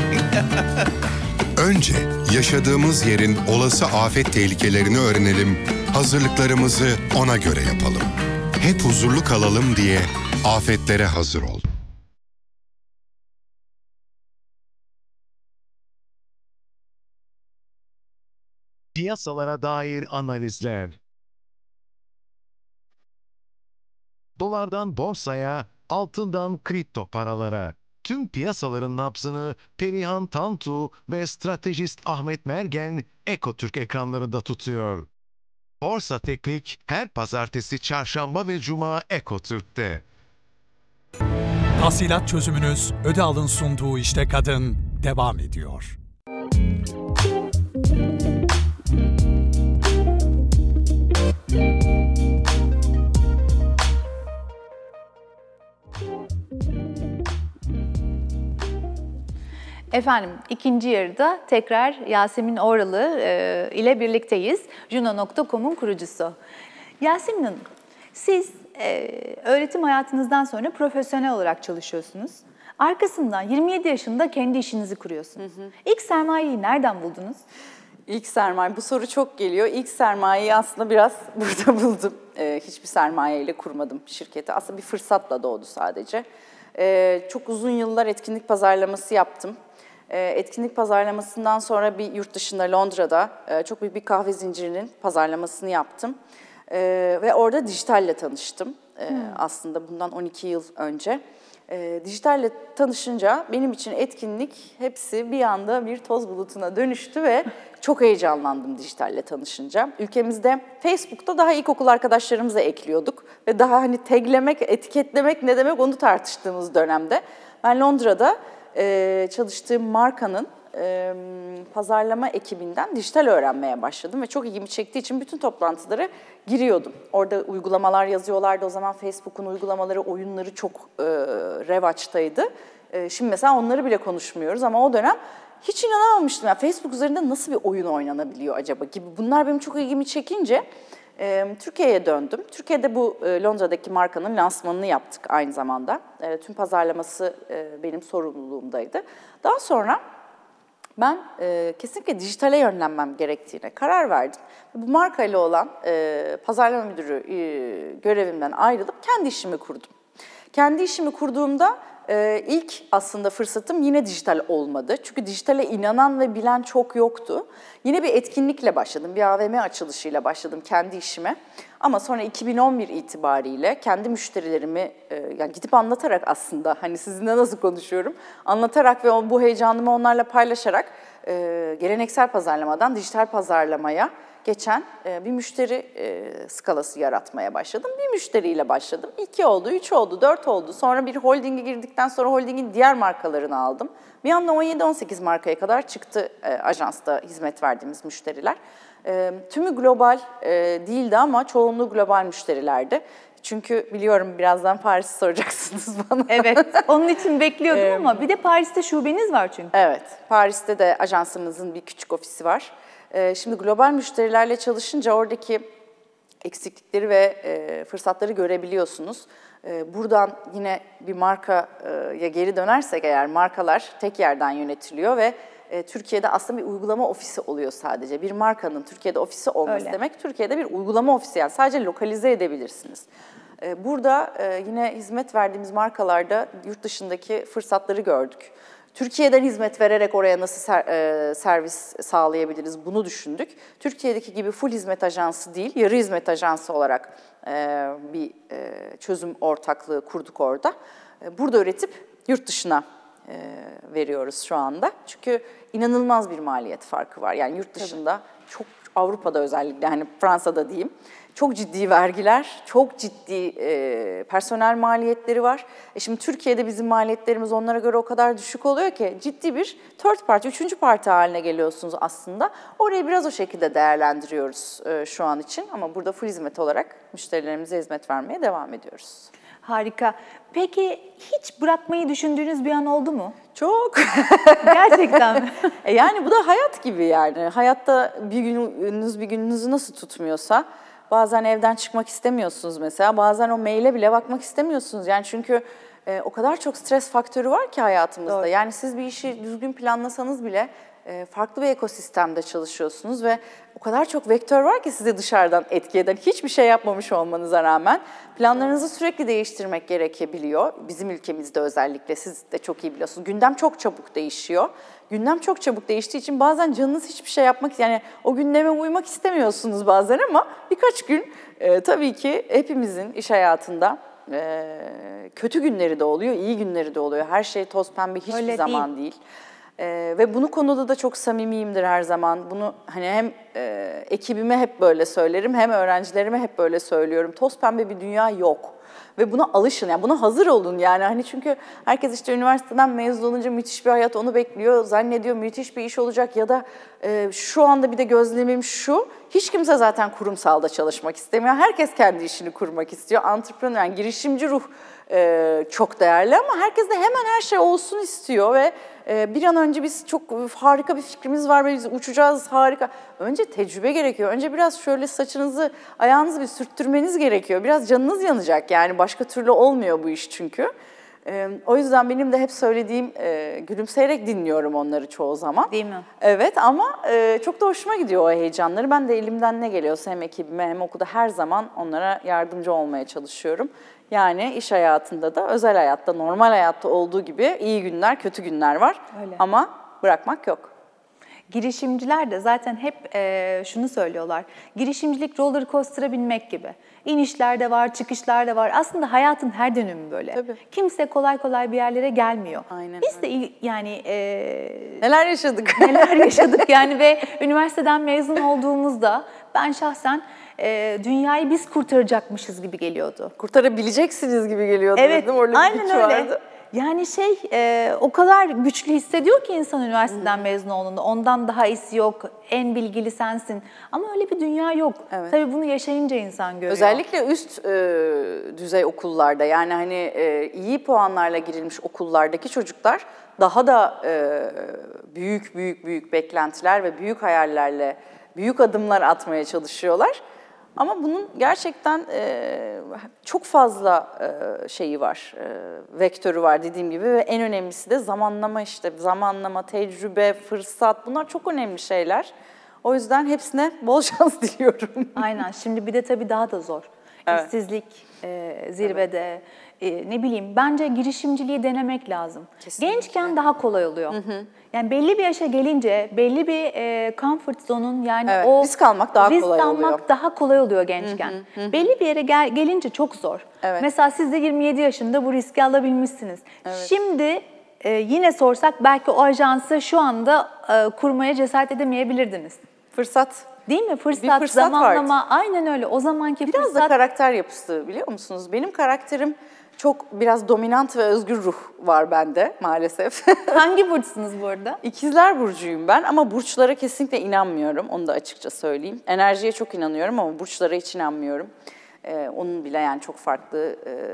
Önce yaşadığımız yerin olası afet tehlikelerini öğrenelim, hazırlıklarımızı ona göre yapalım. Hep huzurlu kalalım diye afetlere hazır ol. Piyasalara dair analizler. Dolardan borsaya, altından kripto paralara. Tüm piyasaların nabzını Perihan Tantu ve stratejist Ahmet Mergen Ekotürk ekranlarında tutuyor. Borsa Teknik her pazartesi, çarşamba ve cuma Ekotürk'te. Tahsilat çözümünüz öde alın sunduğu İşte Kadın devam ediyor. Efendim ikinci yarıda tekrar Yasemin Oralı ile birlikteyiz. Juno.com'un kurucusu. Yasemin Hanım, siz öğretim hayatınızdan sonra profesyonel olarak çalışıyorsunuz. Arkasından 27 yaşında kendi işinizi kuruyorsunuz. İlk sermayeyi nereden buldunuz? İlk sermaye, bu soru çok geliyor. İlk sermayeyi aslında biraz burada buldum. Hiçbir sermayeyle kurmadım şirketi. Aslında bir fırsatla doğdu sadece. Çok uzun yıllar etkinlik pazarlaması yaptım. Etkinlik pazarlamasından sonra bir yurt dışında Londra'da çok büyük bir kahve zincirinin pazarlamasını yaptım. Ve orada dijitalle tanıştım aslında bundan 12 yıl önce. Dijitalle tanışınca benim için etkinlik hepsi bir anda bir toz bulutuna dönüştü ve çok heyecanlandım dijitalle tanışınca. Ülkemizde Facebook'ta daha ilkokul arkadaşlarımıza ekliyorduk ve daha hani taglemek, etiketlemek ne demek onu tartıştığımız dönemde. Ben Londra'da çalıştığım markanın pazarlama ekibinden dijital öğrenmeye başladım ve çok ilgimi çektiği için bütün toplantılara giriyordum. Orada uygulamalar yazıyorlardı. O zaman Facebook'un uygulamaları, oyunları çok revaçtaydı. Şimdi mesela onları bile konuşmuyoruz ama o dönem hiç inanamamıştım. Yani Facebook üzerinde nasıl bir oyun oynanabiliyor acaba gibi. Bunlar benim çok ilgimi çekince Türkiye'ye döndüm. Türkiye'de bu Londra'daki markanın lansmanını yaptık aynı zamanda. Tüm pazarlaması benim sorumluluğumdaydı. Daha sonra ben kesinlikle dijitale yönlenmem gerektiğine karar verdim. Bu markayla olan pazarlama müdürü görevimden ayrılıp kendi işimi kurdum. Kendi işimi kurduğumda ilk aslında fırsatım yine dijital olmadı. Çünkü dijitale inanan ve bilen çok yoktu. Yine bir etkinlikle başladım, bir AVM açılışıyla başladım kendi işime. Ama sonra 2011 itibariyle kendi müşterilerimi yani gidip anlatarak aslında hani sizinle nasıl konuşuyorum, anlatarak ve bu heyecanımı onlarla paylaşarak geleneksel pazarlamadan dijital pazarlamaya geçen bir müşteri skalası yaratmaya başladım. Bir müşteriyle başladım. 2 oldu, 3 oldu, 4 oldu. Sonra bir holdinge girdikten sonra holdingin diğer markalarını aldım. Bir anda 17-18 markaya kadar çıktı ajansta hizmet verdiğimiz müşteriler. Tümü global değildi ama çoğunluğu global müşterilerdi. Çünkü biliyorum birazdan Paris'i soracaksınız bana. Evet, onun için bekliyordum ama bir de Paris'te şubeniz var çünkü. Evet, Paris'te de ajansımızın bir küçük ofisi var. Şimdi global müşterilerle çalışınca oradaki eksiklikleri ve fırsatları görebiliyorsunuz. Buradan yine bir markaya geri dönersek eğer markalar tek yerden yönetiliyor ve Türkiye'de aslında bir uygulama ofisi oluyor sadece. Bir markanın Türkiye'de ofisi olması demek Türkiye'de bir uygulama ofisi yani sadece lokalize edebilirsiniz. Burada yine hizmet verdiğimiz markalarda yurt dışındaki fırsatları gördük. Türkiye'den hizmet vererek oraya nasıl servis sağlayabiliriz bunu düşündük. Türkiye'deki gibi full hizmet ajansı değil, yarı hizmet ajansı olarak bir çözüm ortaklığı kurduk orada. Burada üretip yurt dışına veriyoruz şu anda. Çünkü inanılmaz bir maliyet farkı var. Yani yurt dışında çok Avrupa'da özellikle hani Fransa'da diyeyim. Çok ciddi vergiler, çok ciddi personel maliyetleri var. Şimdi Türkiye'de bizim maliyetlerimiz onlara göre o kadar düşük oluyor ki ciddi bir third party, üçüncü parti haline geliyorsunuz aslında. Orayı biraz o şekilde değerlendiriyoruz şu an için ama burada full hizmet olarak müşterilerimize hizmet vermeye devam ediyoruz. Harika. Peki hiç bırakmayı düşündüğünüz bir an oldu mu? Çok. Gerçekten mi? Yani bu da hayat gibi yani. Hayatta bir gününüzü nasıl tutmuyorsa bazen evden çıkmak istemiyorsunuz mesela. Bazen o maile bile bakmak istemiyorsunuz. Yani çünkü o kadar çok stres faktörü var ki hayatımızda. Doğru. Yani siz bir işi düzgün planlasanız bile farklı bir ekosistemde çalışıyorsunuz ve o kadar çok vektör var ki size dışarıdan etki eden hiçbir şey yapmamış olmanıza rağmen planlarınızı sürekli değiştirmek gerekebiliyor. Bizim ülkemizde özellikle siz de çok iyi biliyorsunuz. Gündem çok çabuk değişiyor. Gündem çok çabuk değiştiği için bazen canınız hiçbir şey yapmak yani o gündeme uymak istemiyorsunuz bazen ama birkaç gün tabii ki hepimizin iş hayatında kötü günleri de oluyor, iyi günleri de oluyor. Her şey toz pembe hiçbir zaman değil. Ve bunu konuda da çok samimiyimdir her zaman. Bunu hani hem ekibime hep böyle söylerim hem öğrencilerime hep böyle söylüyorum. Toz pembe bir dünya yok. Ve buna alışın, yani buna hazır olun yani. Hani çünkü herkes işte üniversiteden mezun olunca müthiş bir hayat onu bekliyor, zannediyor müthiş bir iş olacak ya da şu anda bir de gözlemim şu, hiç kimse zaten kurumsalda çalışmak istemiyor. Herkes kendi işini kurmak istiyor. Entrepreneur, yani girişimci ruh çok değerli ama herkes de hemen her şey olsun istiyor ve bir an önce biz çok harika bir fikrimiz var ve biz uçacağız harika. Önce tecrübe gerekiyor. Önce biraz şöyle saçınızı, ayağınızı bir sürttürmeniz gerekiyor. Biraz canınız yanacak yani başka türlü olmuyor bu iş çünkü. O yüzden benim de hep söylediğim, gülümseyerek dinliyorum onları çoğu zaman. Değil mi? Evet ama çok da hoşuma gidiyor o heyecanları. Ben de elimden ne geliyorsa hem ekibime hem okulda her zaman onlara yardımcı olmaya çalışıyorum. Yani iş hayatında da, özel hayatta, normal hayatta olduğu gibi iyi günler, kötü günler var. Öyle. Ama bırakmak yok. Girişimciler de zaten hep şunu söylüyorlar. Girişimcilik roller coaster'a binmek gibi. İnişler de var, çıkışlar da var. Aslında hayatın her dönümü böyle. Tabii. Kimse kolay kolay bir yerlere gelmiyor. Aynen Biz de yani neler yaşadık? neler yaşadık yani ve üniversiteden mezun olduğumuzda ben şahsen dünyayı biz kurtaracakmışız gibi geliyordu. Kurtarabileceksiniz gibi geliyordu. Evet, değil mi? Öyle bir aynen güç öyle. vardı. Yani o kadar güçlü hissediyor ki insan üniversiteden mezun olduğunda. Ondan daha iyisi yok, en bilgili sensin. Ama öyle bir dünya yok. Evet. Tabii bunu yaşayınca insan görüyor. Özellikle üst düzey okullarda, yani hani iyi puanlarla girilmiş okullardaki çocuklar daha da büyük beklentiler ve büyük hayallerle büyük adımlar atmaya çalışıyorlar. Ama bunun gerçekten çok fazla şeyi var, vektörü var dediğim gibi ve en önemlisi de zamanlama işte. Zamanlama, tecrübe, fırsat, bunlar çok önemli şeyler. O yüzden hepsine bol şans diliyorum. Aynen. Şimdi bir de tabii daha da zor. Evet. İşsizlik zirvede, ne bileyim, bence girişimciliği denemek lazım. Kesinlikle. Gençken daha kolay oluyor. Yani belli bir yaşa gelince belli bir comfort zone'un yani Evet, o risk almak daha kolay oluyor. Risk almak daha kolay oluyor gençken. Belli bir yere gelince çok zor. Evet. Mesela siz de 27 yaşında bu riski alabilmişsiniz. Şimdi yine sorsak belki o ajansı şu anda kurmaya cesaret edemeyebilirdiniz. Fırsat. Değil mi? Bir Fırsat, fırsat zamanlama, vardı. aynen öyle. O zamanki Biraz fırsat... da karakter yapısı, biliyor musunuz? Benim karakterim biraz dominant ve özgür ruh var bende maalesef. Hangi burçsunuz bu arada? İkizler burcuyum ben ama burçlara kesinlikle inanmıyorum. Onu da açıkça söyleyeyim. Enerjiye çok inanıyorum ama burçlara hiç inanmıyorum. Onun bile yani çok farklı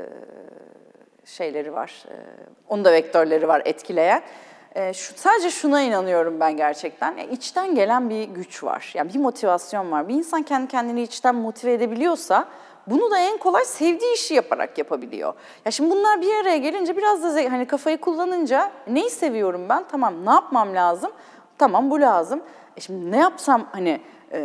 şeyleri var. Onun da vektörleri var etkileyen. Sadece şuna inanıyorum ben gerçekten. İçten gelen bir güç var. Yani bir motivasyon var. Bir insan kendi kendini içten motive edebiliyorsa bunu da en kolay sevdiği işi yaparak yapabiliyor. Ya şimdi bunlar bir araya gelince biraz da hani kafayı kullanınca neyi seviyorum ben? Tamam, ne yapmam lazım? Tamam, bu lazım. Şimdi ne yapsam hani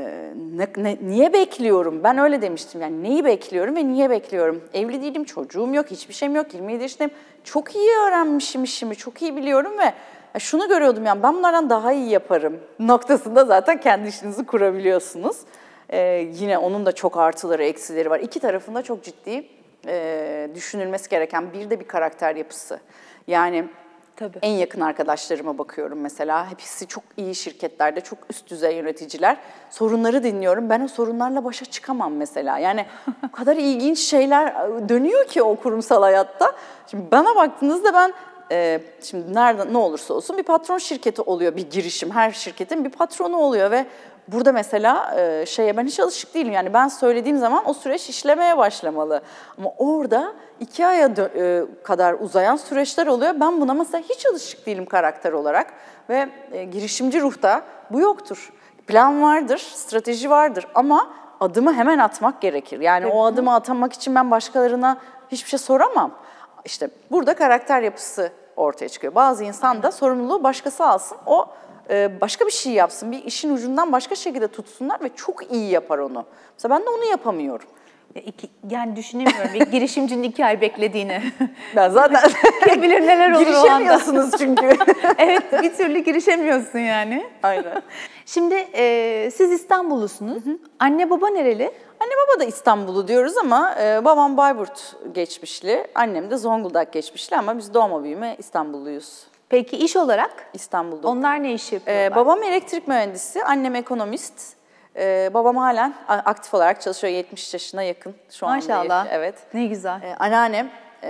niye bekliyorum? Ben öyle demiştim, yani neyi bekliyorum ve niye bekliyorum? Evli değilim, çocuğum yok, hiçbir şeyim yok, 27 yaşındayım. Çok iyi öğrenmişim işimi, çok iyi biliyorum ve şunu görüyordum, yani ben bunlardan daha iyi yaparım noktasında zaten kendi işinizi kurabiliyorsunuz. Yine onun da çok artıları, eksileri var. İki tarafında çok ciddi düşünülmesi gereken bir de bir karakter yapısı. Yani Tabii. En yakın arkadaşlarıma bakıyorum mesela. Hepsi çok iyi şirketlerde, çok üst düzey yöneticiler. Sorunları dinliyorum. Ben o sorunlarla başa çıkamam mesela. Yani o kadar ilginç şeyler dönüyor ki o kurumsal hayatta. Şimdi bana baktığınızda ben şimdi nerede ne olursa olsun bir patron şirketi oluyor, bir girişim. Her şirketin bir patronu oluyor ve burada mesela ben hiç alışık değilim. Yani ben söylediğim zaman o süreç işlemeye başlamalı. Ama orada 2 aya kadar uzayan süreçler oluyor. Ben buna mesela hiç alışık değilim karakter olarak. Ve girişimci ruhta bu yoktur. Plan vardır, strateji vardır ama adımı hemen atmak gerekir. Yani o adımı atamak için ben başkalarına hiçbir şey soramam. İşte burada karakter yapısı ortaya çıkıyor. Bazı insan da sorumluluğu başkası alsın, o başka bir şey yapsın, bir işin ucundan başka şekilde tutsunlar ve çok iyi yapar onu. Mesela ben de onu yapamıyorum. Yani düşünemiyorum bir girişimcinin 2 ay beklediğini. Ben zaten kim bilir neler olur o anda. Girişemiyorsunuz çünkü. Evet, bir türlü girişemiyorsun yani. Aynen. Şimdi siz İstanbullusunuz. Anne baba nereli? Anne baba da İstanbullu diyoruz ama babam Bayburt geçmişli, annem de Zonguldak geçmişli ama biz doğma büyüme İstanbulluyuz. Peki iş olarak? İstanbul'da. Onlar ne iş yapıyorlar? Babam elektrik mühendisi, annem ekonomist. Babam halen aktif olarak çalışıyor, 70 yaşına yakın şu anda. Maşallah. Evet. Ne güzel. Anneannem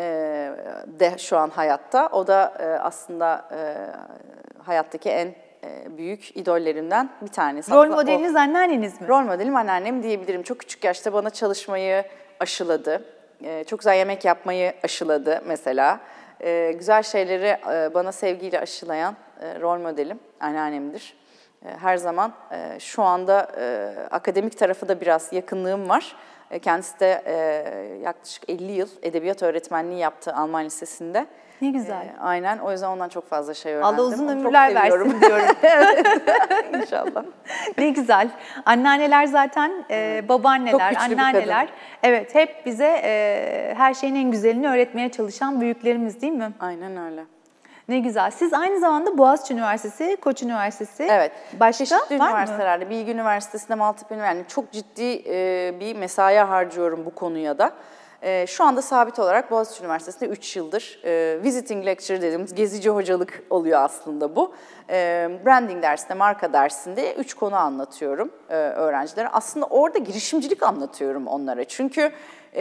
de şu an hayatta. O da aslında hayattaki en büyük idollerimden bir tanesi. Rol modeliniz anneanneniz mi? Rol modelim anneannem diyebilirim. Çok küçük yaşta bana çalışmayı aşıladı. Çok güzel yemek yapmayı aşıladı mesela. Güzel şeyleri bana sevgiyle aşılayan rol modelim anneannemdir. Her zaman şu anda akademik tarafı da biraz yakınlığım var. Kendisi de yaklaşık 50 yıl edebiyat öğretmenliği yaptı Alman Lisesi'nde. Ne güzel. Aynen, o yüzden ondan çok fazla şey öğrendim. Allah uzun Onu ömürler versin diyorum. İnşallah. Ne güzel. Anneanneler zaten, babaanneler, anneanneler. Evet, hep bize her şeyin en güzelini öğretmeye çalışan büyüklerimiz değil mi? Aynen öyle. Ne güzel. Siz aynı zamanda Boğaziçi Üniversitesi, Koç Üniversitesi, Evet. başka Çeşitli var mı? üniversitelerde, Bilgi Üniversitesi'nde, Maltepe Üniversitesi'nde yani çok ciddi bir mesai harcıyorum bu konuya da. Şu anda sabit olarak Boğaziçi Üniversitesi'nde 3 yıldır visiting lecture dediğimiz gezici hocalık oluyor aslında bu. Branding dersinde, marka dersinde 3 konu anlatıyorum öğrencilere. Aslında orada girişimcilik anlatıyorum onlara. Çünkü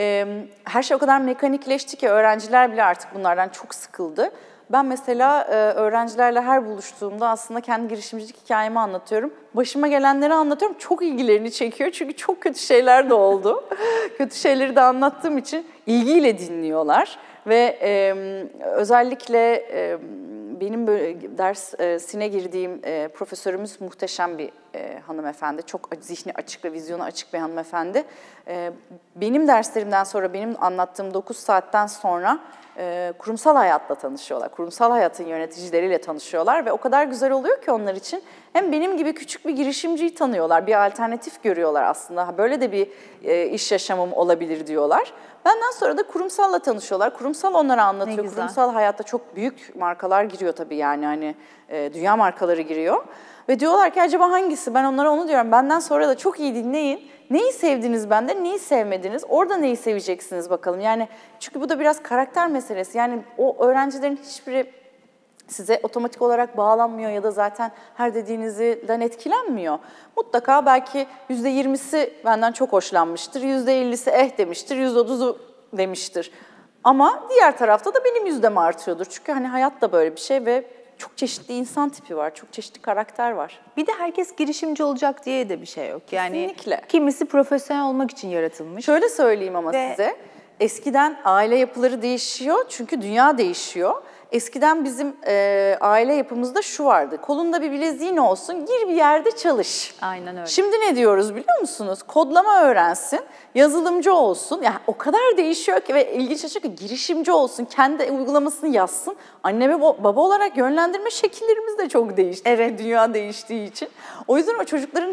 her şey o kadar mekanikleşti ki öğrenciler bile artık bunlardan çok sıkıldı. Ben mesela öğrencilerle her buluştuğumda aslında kendi girişimcilik hikayemi anlatıyorum. Başıma gelenleri anlatıyorum. Çok ilgilerini çekiyor çünkü çok kötü şeyler de oldu. Kötü şeyleri de anlattığım için ilgiyle dinliyorlar. Ve özellikle benim böyle dersine girdiğim profesörümüz muhteşem bir hanımefendi. Çok zihni açık ve vizyonu açık bir hanımefendi. Benim derslerimden sonra, benim anlattığım 9 saatten sonra kurumsal hayatla tanışıyorlar. Kurumsal hayatın yöneticileriyle tanışıyorlar ve o kadar güzel oluyor ki onlar için. Hem benim gibi küçük bir girişimciyi tanıyorlar, bir alternatif görüyorlar aslında. Böyle de bir iş yaşamım olabilir diyorlar. Benden sonra da kurumsalla tanışıyorlar. Kurumsal onlara anlatıyor. Kurumsal hayatta çok büyük markalar giriyor tabii yani hani dünya markaları giriyor. Ve diyorlar ki acaba hangisi? Ben onlara onu diyorum. Benden sonra da çok iyi dinleyin. Neyi sevdiniz benden, neyi sevmediniz? Orada neyi seveceksiniz bakalım. Yani çünkü bu da biraz karakter meselesi. Yani o öğrencilerin hiçbiri size otomatik olarak bağlanmıyor ya da zaten her dediğinizden etkilenmiyor. Mutlaka belki %20'si benden çok hoşlanmıştır, %50'si demiştir, %30'u demiştir. Ama diğer tarafta da benim yüzdem artıyordur. Çünkü hani hayat da böyle bir şey ve çok çeşitli insan tipi var, çok çeşitli karakter var. Bir de herkes girişimci olacak diye de bir şey yok. Yani kesinlikle. Kimisi profesyonel olmak için yaratılmış. Şöyle söyleyeyim ama size, eskiden aile yapıları değişiyor çünkü dünya değişiyor. Eskiden bizim aile yapımızda şu vardı, kolunda bir bileziğin olsun, gir bir yerde çalış. Aynen öyle. Şimdi ne diyoruz biliyor musunuz? Kodlama öğrensin, yazılımcı olsun. Yani o kadar değişiyor ki ve ilginç açık ki girişimci olsun, kendi uygulamasını yazsın. Anne ve baba olarak yönlendirme şekillerimiz de çok değişti. Evet. Dünya değiştiği için. O yüzden o çocukların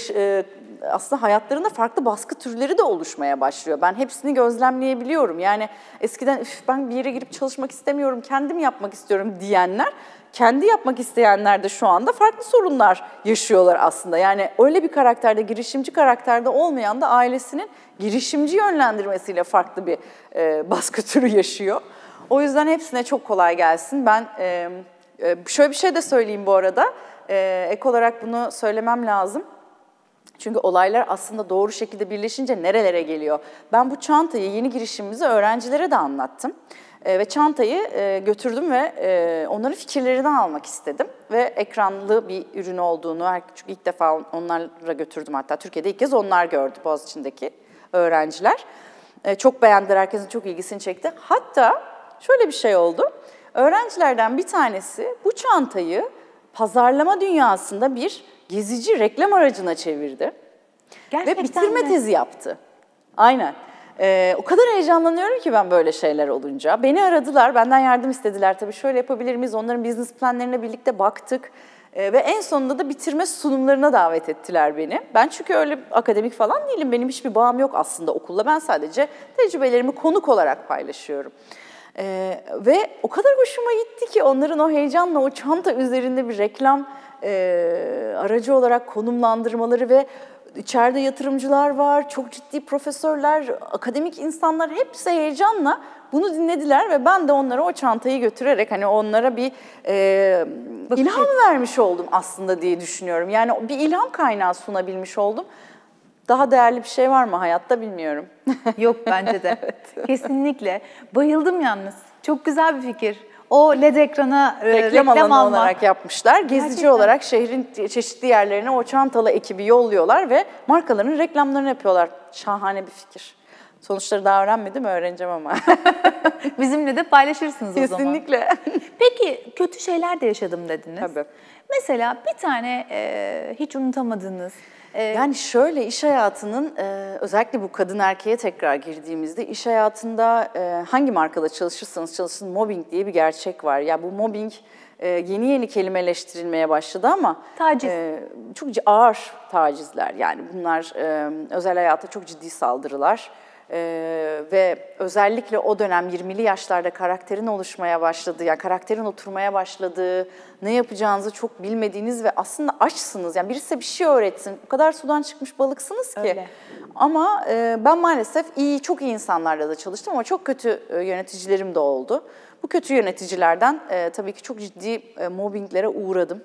aslında hayatlarında farklı baskı türleri de oluşmaya başlıyor. Ben hepsini gözlemleyebiliyorum. Yani eskiden ben bir yere girip çalışmak istemiyorum, kendim yapmak istiyorum diyenler, kendi yapmak isteyenler de şu anda farklı sorunlar yaşıyorlar aslında. Yani öyle bir karakterde, girişimci karakterde olmayan da ailesinin girişimci yönlendirmesiyle farklı bir baskı türü yaşıyor. O yüzden hepsine çok kolay gelsin. Ben şöyle bir şey de söyleyeyim bu arada. Ek olarak bunu söylemem lazım. Çünkü olaylar aslında doğru şekilde birleşince nerelere geliyor? Ben bu çantayı, yeni girişimimizi öğrencilere de anlattım. Ve çantayı götürdüm ve onların fikirlerinden almak istedim. Ve ekranlı bir ürün olduğunu, çünkü ilk defa onlara götürdüm hatta. Türkiye'de ilk kez onlar gördü Boğaziçi'ndeki öğrenciler. Çok beğendiler, herkesin çok ilgisini çekti. Hatta şöyle bir şey oldu. Öğrencilerden bir tanesi bu çantayı pazarlama dünyasında bir gezici reklam aracına çevirdi. Gerçekten ve bitirme mi? tezi yaptı. Aynen. O kadar heyecanlanıyorum ki ben böyle şeyler olunca. Beni aradılar, benden yardım istediler. Tabii şöyle yapabilir miyiz? Onların business planlarına birlikte baktık. Ve en sonunda da bitirme sunumlarına davet ettiler beni. Ben çünkü öyle akademik falan değilim. Benim hiçbir bağım yok aslında okulla. Ben sadece tecrübelerimi konuk olarak paylaşıyorum. Ve o kadar hoşuma gitti ki onların o heyecanla o çanta üzerinde bir reklam aracı olarak konumlandırmaları ve içeride yatırımcılar var, çok ciddi profesörler, akademik insanlar hepsi heyecanla bunu dinlediler ve ben de onlara o çantayı götürerek hani onlara bir ilham vermiş oldum aslında diye düşünüyorum. Yani bir ilham kaynağı sunabilmiş oldum. Daha değerli bir şey var mı hayatta bilmiyorum. Yok bence de. Evet. Kesinlikle. Bayıldım yalnız. Çok güzel bir fikir. O LED ekrana reklam alanı almak. olarak yapmışlar. Gezici Gerçekten. olarak şehrin çeşitli yerlerine o çantalı ekibi yolluyorlar ve markaların reklamlarını yapıyorlar. Şahane bir fikir. Sonuçları daha öğrenmedim, öğreneceğim ama. Bizimle de paylaşırsınız o zaman. Kesinlikle. Peki kötü şeyler de yaşadım dediniz. Tabii. Mesela bir tane hiç unutamadığınız... Yani şöyle iş hayatının özellikle bu kadın erkeğe tekrar girdiğimizde iş hayatında hangi markada çalışırsanız çalışın mobbing diye bir gerçek var. Ya bu mobbing yeni kelimeleştirilmeye başladı ama Taciz. Çok ağır tacizler yani bunlar özel hayata çok ciddi saldırılar. Ve özellikle o dönem 20'li yaşlarda karakterin oluşmaya başladığı, yani karakterin oturmaya başladığı, ne yapacağınızı çok bilmediğiniz ve aslında açsınız. Yani birisi bir şey öğretsin. O kadar sudan çıkmış balıksınız ki. Öyle. Ama ben maalesef çok iyi insanlarla da çalıştım ama çok kötü yöneticilerim de oldu. Bu kötü yöneticilerden tabii ki çok ciddi mobbinglere uğradım.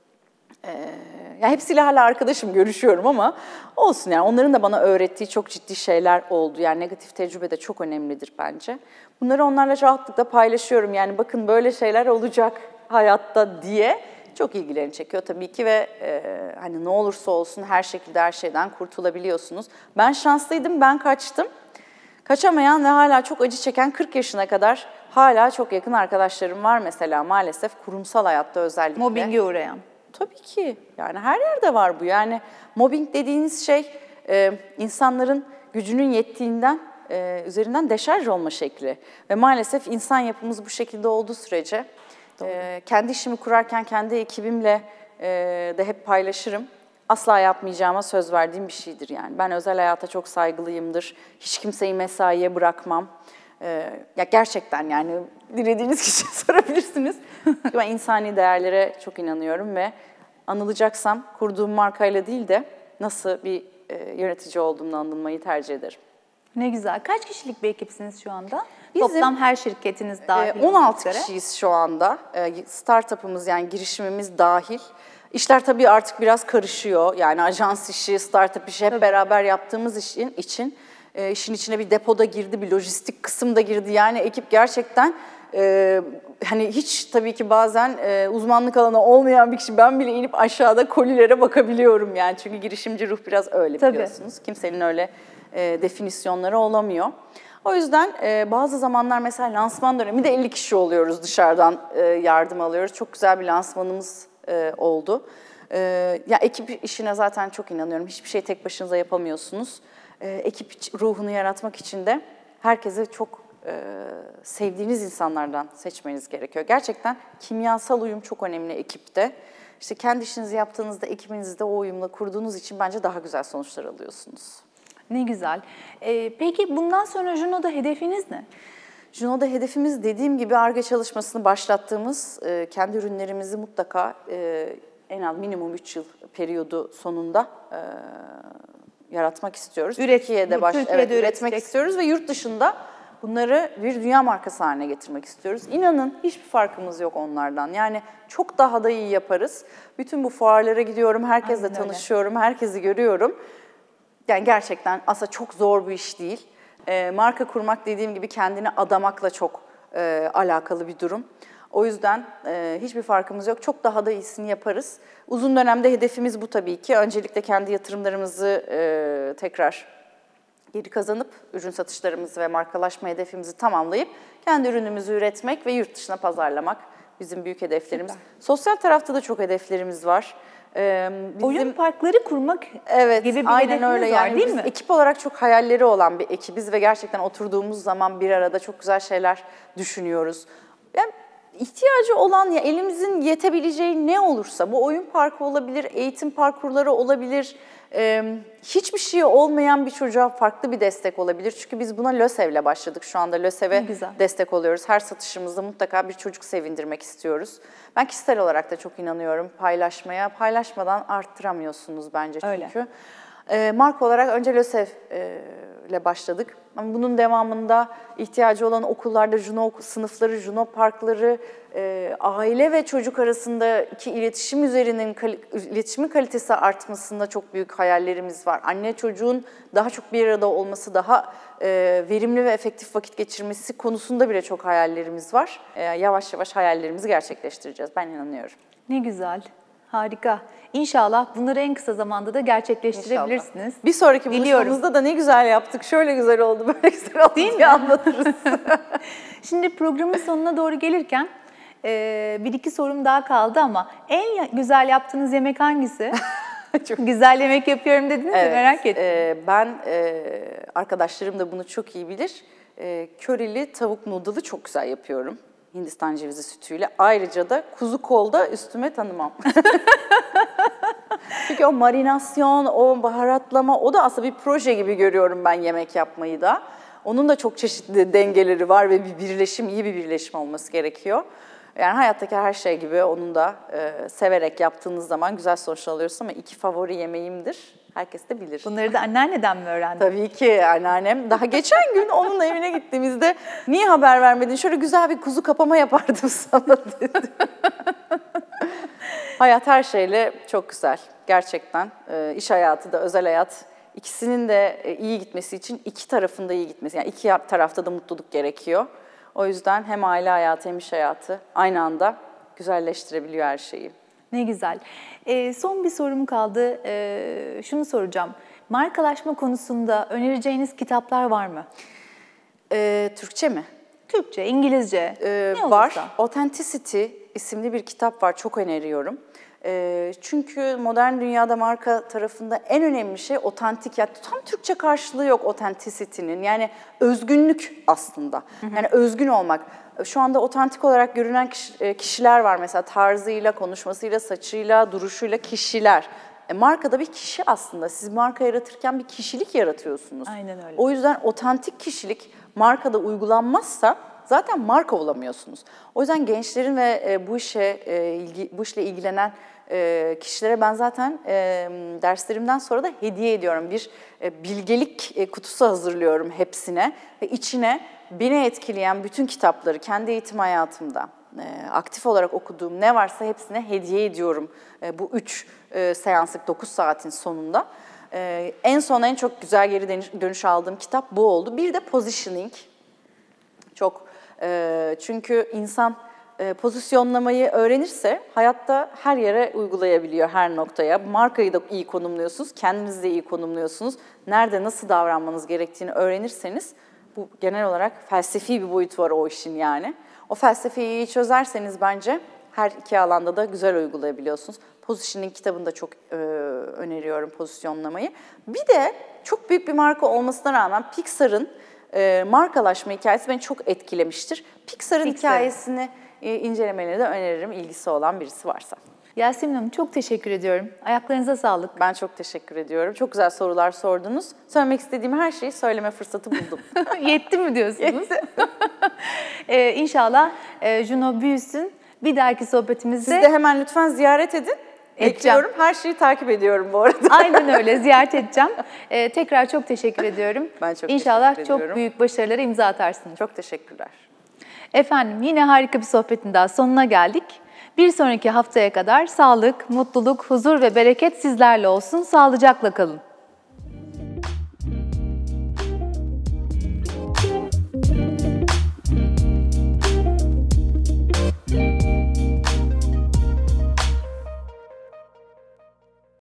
Ya hepsiyle hala arkadaşım, görüşüyorum ama olsun yani onların da bana öğrettiği çok ciddi şeyler oldu. Yani negatif tecrübe de çok önemlidir bence. Bunları onlarla rahatlıkla paylaşıyorum. Yani bakın böyle şeyler olacak hayatta diye çok ilgilerini çekiyor tabii ki ve hani ne olursa olsun her şekilde her şeyden kurtulabiliyorsunuz. Ben şanslıydım, ben kaçtım. Kaçamayan ve hala çok acı çeken 40 yaşına kadar hala çok yakın arkadaşlarım var mesela maalesef kurumsal hayatta özellikle. Mobbinge uğrayan. Tabii ki. Yani her yerde var bu. Yani mobbing dediğiniz şey insanların gücünün yettiğinden üzerinden deşarj olma şekli. Ve maalesef insan yapımız bu şekilde olduğu sürece kendi işimi kurarken kendi ekibimle de hep paylaşırım. Asla yapmayacağıma söz verdiğim bir şeydir yani. Ben özel hayata çok saygılıyımdır. Hiç kimseyi mesaiye bırakmam. Ya gerçekten yani dilediğiniz kişiye sorabilirsiniz. Çünkü ben insani değerlere çok inanıyorum ve anılacaksam kurduğum markayla değil de nasıl bir yönetici olduğumla anılmayı tercih ederim. Ne güzel. Kaç kişilik bir ekipsiniz şu anda? Bizim, Toplam her şirketiniz dahil. 16 kişiyiz şu anda. Startup'ımız yani girişimimiz dahil. İşler tabii artık biraz karışıyor. Yani ajans işi, startup işi hep beraber yaptığımız için işin içine bir depoda girdi, bir lojistik kısım da girdi. Yani ekip gerçekten hani hiç tabii ki bazen uzmanlık alanı olmayan bir kişi, ben bile inip aşağıda kolilere bakabiliyorum yani. Çünkü girişimci ruh biraz öyle biliyorsunuz. Kimsenin öyle definisyonları olamıyor. O yüzden bazı zamanlar mesela lansman döneminde 50 kişi oluyoruz, dışarıdan yardım alıyoruz. Çok güzel bir lansmanımız oldu. Ya ekip işine zaten çok inanıyorum. Hiçbir şey tek başınıza yapamıyorsunuz. Ekip ruhunu yaratmak için de herkese çok sevdiğiniz insanlardan seçmeniz gerekiyor. Gerçekten kimyasal uyum çok önemli ekipte. İşte kendi işinizi yaptığınızda ekibinizde o uyumla kurduğunuz için bence daha güzel sonuçlar alıyorsunuz. Ne güzel. Peki bundan sonra Juno'da hedefiniz ne? Juno'da hedefimiz dediğim gibi Ar-Ge çalışmasını başlattığımız kendi ürünlerimizi mutlaka en az minimum 3 yıl periyodu sonunda yaratmak istiyoruz. Türkiye'de üretmek istiyoruz ve yurt dışında bunları bir dünya markası haline getirmek istiyoruz. İnanın hiçbir farkımız yok onlardan. Yani çok daha da iyi yaparız. Bütün bu fuarlara gidiyorum, herkesle tanışıyorum, herkesi görüyorum. Yani gerçekten aslında çok zor bir iş değil. Marka kurmak dediğim gibi kendini adamakla çok alakalı bir durum. O yüzden hiçbir farkımız yok. Çok daha da iyisini yaparız. Uzun dönemde hedefimiz bu tabii ki. Öncelikle kendi yatırımlarımızı tekrar geri kazanıp ürün satışlarımızı ve markalaşma hedefimizi tamamlayıp kendi ürünümüzü üretmek ve yurt dışına pazarlamak bizim büyük hedeflerimiz. Süper. Sosyal tarafta da çok hedeflerimiz var. Oyun parkları kurmak gibi bir aynen öyle var yani değil mi? Ekip olarak çok hayalleri olan bir ekibiz ve gerçekten oturduğumuz zaman bir arada çok güzel şeyler düşünüyoruz. Yani ihtiyacı olan, ya elimizin yetebileceği ne olursa, bu oyun parkı olabilir, eğitim parkurları olabilir, hiçbir şey olmayan bir çocuğa farklı bir destek olabilir. Çünkü biz buna LÖSEV'le başladık. Şu anda LÖSEV'e destek oluyoruz. Her satışımızda mutlaka bir çocuk sevindirmek istiyoruz. Ben kişisel olarak da çok inanıyorum paylaşmaya. Paylaşmadan arttıramıyorsunuz bence çünkü. Marka olarak önce LÖSEV'le başladık. Ama bunun devamında ihtiyacı olan okullarda Juno sınıfları, Juno parkları, aile ve çocuk arasındaki iletişim iletişimin kalitesi artmasında çok büyük hayallerimiz var. Anne çocuğun daha çok bir arada olması, daha verimli ve efektif vakit geçirmesi konusunda bile çok hayallerimiz var. Yavaş yavaş hayallerimizi gerçekleştireceğiz. Ben inanıyorum. Ne güzel. Harika. İnşallah bunları en kısa zamanda da gerçekleştirebilirsiniz. İnşallah. Bir sonraki buluşmamızda da ne güzel yaptık, şöyle güzel oldu, böyle güzel oldu diye anlatırız. Şimdi programın sonuna doğru gelirken bir iki sorum daha kaldı ama en güzel yaptığınız yemek hangisi? Çok güzel yemek yapıyorum dediniz de merak ettim. Ben, arkadaşlarım da bunu çok iyi bilir. Körili tavuk noodle'ı çok güzel yapıyorum. Hindistan cevizi sütüyle. Ayrıca da kuzu kolda üstüme tanımam. Çünkü o marinasyon, o baharatlama, o da aslında bir proje gibi görüyorum ben yemek yapmayı da. Onun da çok çeşitli dengeleri var ve bir birleşim, iyi bir birleşim olması gerekiyor. Yani hayattaki her şey gibi onun da severek yaptığınız zaman güzel sonuçlar alıyorsunuz ama 2 favori yemeğimdir. Herkes de bilir. Bunları da anneanneden mi öğrendin? Tabii ki anneannem. Daha geçen gün onun evine gittiğimizde niye haber vermedin? Şöyle güzel bir kuzu kapama yapardım sana dedi. Hayat her şeyle çok güzel. Gerçekten iş hayatı da özel hayat ikisinin de iyi gitmesi için 2 tarafın da iyi gitmesi. Yani 2 tarafta da mutluluk gerekiyor. O yüzden hem aile hayatı hem iş hayatı aynı anda güzelleştirebiliyor her şeyi. Ne güzel. Son bir sorum kaldı. Şunu soracağım. Markalaşma konusunda önereceğiniz kitaplar var mı? Türkçe mi? Türkçe, İngilizce, ne var. olursa. Authenticity isimli bir kitap var. Çok öneriyorum. Çünkü modern dünyada marka tarafında en önemli şey otantik. Yani tam Türkçe karşılığı yok authenticity'nin. Yani özgünlük aslında. Yani özgün olmak. Şu anda otantik olarak görünen kişiler var mesela tarzıyla, konuşmasıyla, saçıyla, duruşuyla kişiler. Markada bir kişi aslında. Siz marka yaratırken bir kişilik yaratıyorsunuz. Aynen öyle. O yüzden otantik kişilik markada uygulanmazsa zaten marka olamıyorsunuz. O yüzden gençlerin ve bu işle ilgilenen kişilere ben zaten derslerimden sonra da hediye ediyorum. Bir bilgelik kutusu hazırlıyorum hepsine ve içine beni etkileyen bütün kitapları kendi eğitim hayatımda aktif olarak okuduğum ne varsa hepsine hediye ediyorum bu 3 seanslık 9 saatin sonunda. En son en çok güzel geri dönüş aldığım kitap bu oldu. Bir de Positioning. Çok çünkü insan pozisyonlamayı öğrenirse hayatta her yere uygulayabiliyor, her noktaya. Markayı da iyi konumluyorsunuz, kendinizi de iyi konumluyorsunuz. Nerede nasıl davranmanız gerektiğini öğrenirseniz, bu genel olarak felsefi bir boyut var o işin yani. O felsefeyi iyi çözerseniz bence her 2 alanda da güzel uygulayabiliyorsunuz. Positioning kitabını da çok öneriyorum pozisyonlamayı. Bir de çok büyük bir marka olmasına rağmen Pixar'ın markalaşma hikayesi beni çok etkilemiştir. Pixar'ın hikayesini incelemelerini de öneririm ilgisi olan birisi varsa. Yasemin Hanım çok teşekkür ediyorum. Ayaklarınıza sağlık. Ben çok teşekkür ediyorum. Çok güzel sorular sordunuz. Söylemek istediğim her şeyi söyleme fırsatı buldum. Yetti mi diyorsunuz? İnşallah Juno büyüsün. Bir dahaki sohbetimizde... Siz de hemen lütfen ziyaret edin. Bekliyorum. Her şeyi takip ediyorum bu arada. Aynen öyle. Ziyaret edeceğim. Tekrar çok teşekkür ediyorum. Ben çok İnşallah teşekkür ediyorum. çok büyük başarılara imza atarsınız. Çok teşekkürler. Efendim yine harika bir sohbetin daha sonuna geldik. Bir sonraki haftaya kadar sağlık, mutluluk, huzur ve bereket sizlerle olsun. Sağlıcakla kalın.